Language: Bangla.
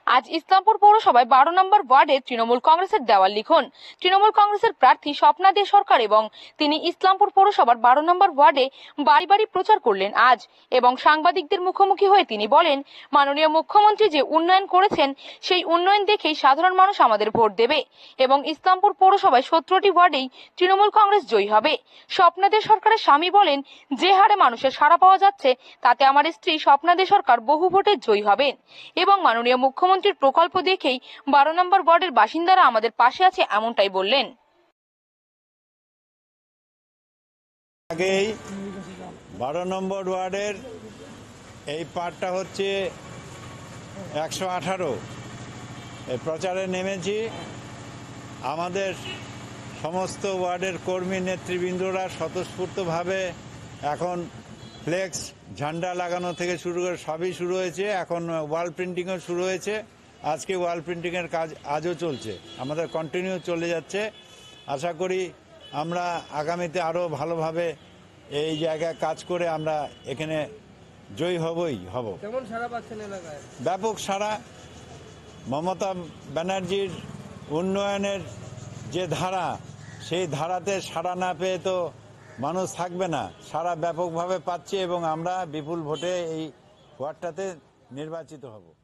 আজ ইসলামপুর পৌরসভায় 12 নম্বর ওয়ার্ডে তৃণমূল কংগ্রেসের দেওয়াল লিখন তৃণমূল কংগ্রেসের প্রার্থী স্বপ্না দে সরকার এবং তিনি ইসলামপুর পৌরসভার 12 নম্বর ওয়ার্ডে বাড়ি বাড়ি প্রচার করলেন আজ এবং সাংবাদিকদের মুখোমুখি হয়ে তিনি বলেন, মাননীয় মুখ্যমন্ত্রী যে উন্নয়ন করেছেন সেই উন্নয়ন দেখেই সাধারণ মানুষ আমাদের ভোট দেবে এবং ইসলামপুর পৌরসভায় 17টি ওয়ার্ডেই তৃণমূল কংগ্রেস জয়ী হবে। স্বপ্না দে সরকারের স্বামী বলেন, যে হারে মানুষের সাড়া পাওয়া যাচ্ছে তাতে আমার স্ত্রী স্বপ্না দে সরকার বহু ভোটে জয়ী হবেন এবং মাননীয় মুখ্যমন্ত্রীর প্রকল্প দেখেই 12 নম্বর ওয়ার্ডের বাসিন্দারা আমাদের পাশে আছে এমনটাই বললেন। আগেই 12 নম্বর ওয়ার্ডের এই পার্টটা হচ্ছে 118 এই প্রচারে নেমেছি। আমাদের সমস্ত ওয়ার্ডের কর্মী নেতৃবৃন্দরা স্বতঃস্ফূর্তভাবে এখন ফ্লেক্স ঝান্ডা লাগানো থেকে শুরু করে সবই শুরু হয়েছে। এখন ওয়াল প্রিন্টিংও শুরু হয়েছে। আজকে ওয়াল প্রিন্টিংয়ের কাজ আজও চলছে, আমাদের কন্টিনিউ চলে যাচ্ছে। আশা করি আমরা আগামীতে আরও ভালোভাবে এই জায়গায় কাজ করে আমরা এখানে জয়ী হব। কেমন সাড়া পাচ্ছেন এলাকায়? ব্যাপক সাড়া। মমতা ব্যানার্জির উন্নয়নের যে ধারা, সেই ধারাতে সাড়া না পেয়ে তো মানুষ থাকবে না। সাড়া ব্যাপকভাবে পাচ্ছে এবং আমরা বিপুল ভোটে এই ওয়ার্ডটাতে নির্বাচিত হব।